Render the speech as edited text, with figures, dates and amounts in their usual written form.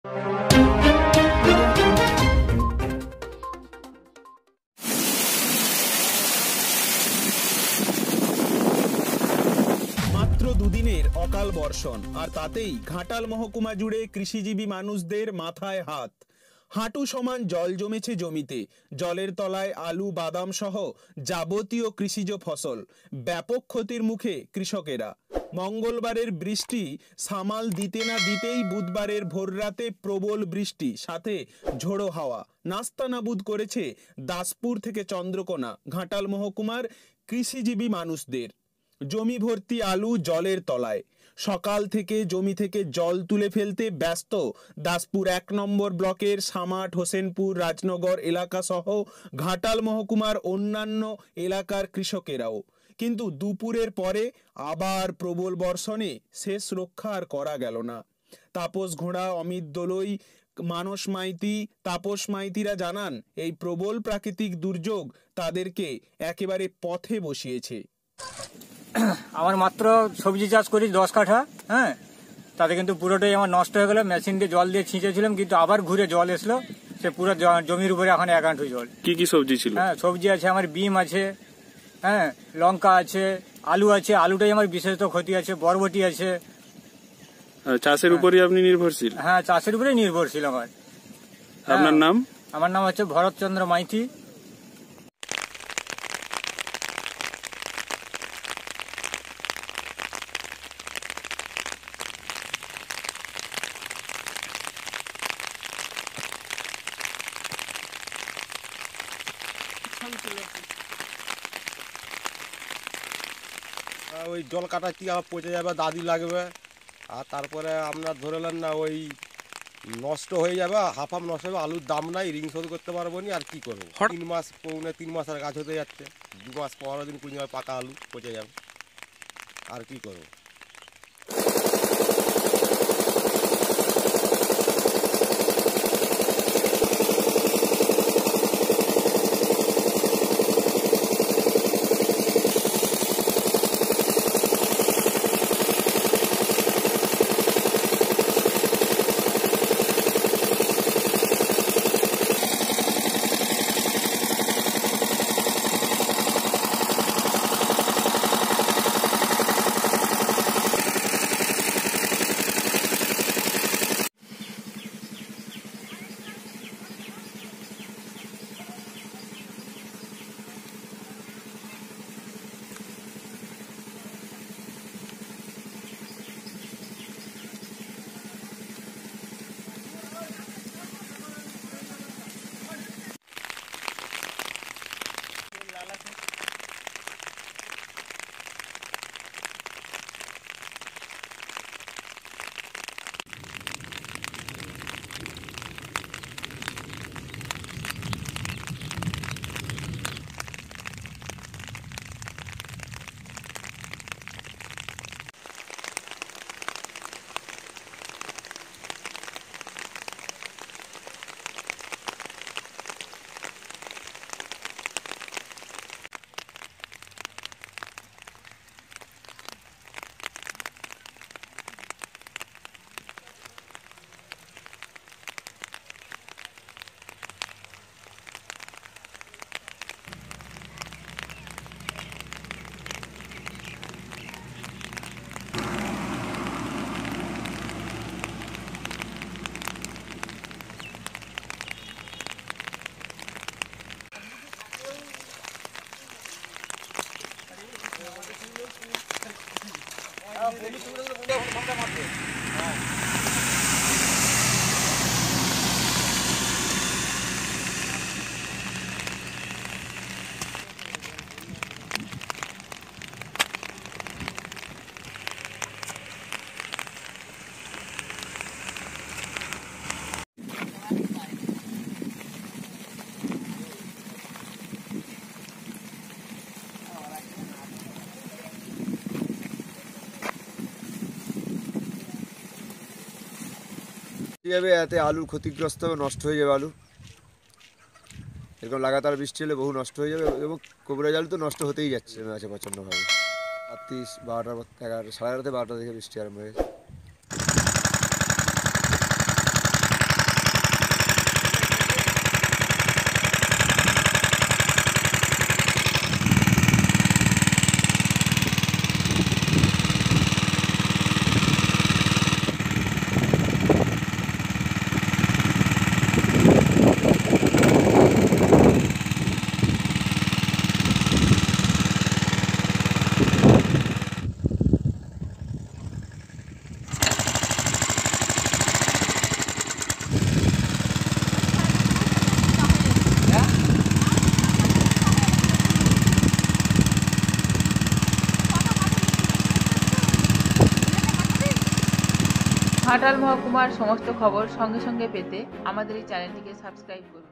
মাত্র দুদিনের অকাল বর্ষণ, আর তাতেই ঘাটাল মহকুমা জুড়ে কৃষিজীবী মানুষদের মাথায় হাত। হাঁটু সমান জল জমেছে জমিতে, জলের তলায় আলু, বাদাম সহ যাবতীয় কৃষিজ ফসল। ব্যাপক ক্ষতির মুখে কৃষকেরা। মঙ্গলবারের বৃষ্টি সামাল দিতে না দিতেই বুধবারের ভোররাতে প্রবল বৃষ্টি সাথে ঝোড়ো হাওয়া নাস্তানাবুদ করেছে দাসপুর থেকে চন্দ্রকোনা ঘাটাল মহকুমার কৃষিজীবী মানুষদের। জমি ভর্তি আলু জলের তলায়। সকাল থেকে জমি থেকে জল তুলে ফেলতে ব্যস্ত দাসপুর ১ নম্বর ব্লকের সামাট, হোসেনপুর, রাজনগর এলাকা সহ ঘাটাল মহকুমার অন্যান্য এলাকার কৃষকেরাও। কিন্তু দুপুরের পরে আবার প্রবল বর্ষণে শেষ রক্ষা আর করা গেল না। তাপস ঘোড়া, অমিত দোলই, মানস মাইতি, তাপস মাইতিরা জানান, এই প্রবল প্রাকৃতিক দুর্যোগ তাদেরকে একেবারে পথে বসিয়েছে। আমার মাত্র সবজি চাষ করি 10 কাঠা, হ্যাঁ, তাতে কিন্তু পুরোটাই আমার নষ্ট হয়ে গেল। মেশিন দিয়ে জল দিয়ে ছিঁচেছিলাম, কিন্তু আবার ঘুরে জল এসলো, সে পুরো জমির উপরে এখন 1 হাঁটু জল। কি কি সবজি ছিল? হ্যাঁ, সবজি আছে আমার, বিম আছে, হ্যাঁ, লঙ্কা আছে, আলু আছে। আলুটাই আমার বিশেষত ক্ষতি আছে, বরবটি আছে। চাষের উপরই আপনি নির্ভরশীল? হ্যাঁ, চাষের উপরেই নির্ভরশীল আমার। আপনার নাম? আমার নাম হচ্ছে ভরতচন্দ্র মাইতি। ওই জল কাটাচ্ছি, আবার পচে যাবে, দাদি লাগবে, আর তারপরে আপনার ধরে নেন না ওই নষ্ট হয়ে যাবে, হাফ নষ্ট হবে। আলুর দাম নাই, ঋণ শোধ করতে পারবো না, আর কি করবো? 3 মাস, পৌনে 3 মাস আর গাছ হতে যাচ্ছে। 2 মাস 15 দিন 20 দিন পাকা আলু পচে যাবে, আর কি করবো? যাবে, এতে আলুর ক্ষতিগ্রস্ত হবে, নষ্ট হয়ে যাবে আলু। এরকম লাগাতার বৃষ্টি হলে বহু নষ্ট হয়ে যাবে, এবং কোবরা আলু তো নষ্ট হতেই যাচ্ছে আছে প্রচণ্ডভাবে। রাত্রি 12টা 11 সাড়ে 11টা 12টা থেকে বৃষ্টি আরম্ভ হয়েছে। ঘাটাল মহকুমার সমস্ত খবর সঙ্গে সঙ্গে পেতে আমাদের এই চ্যানেলটিকে সাবস্ক্রাইব করুন।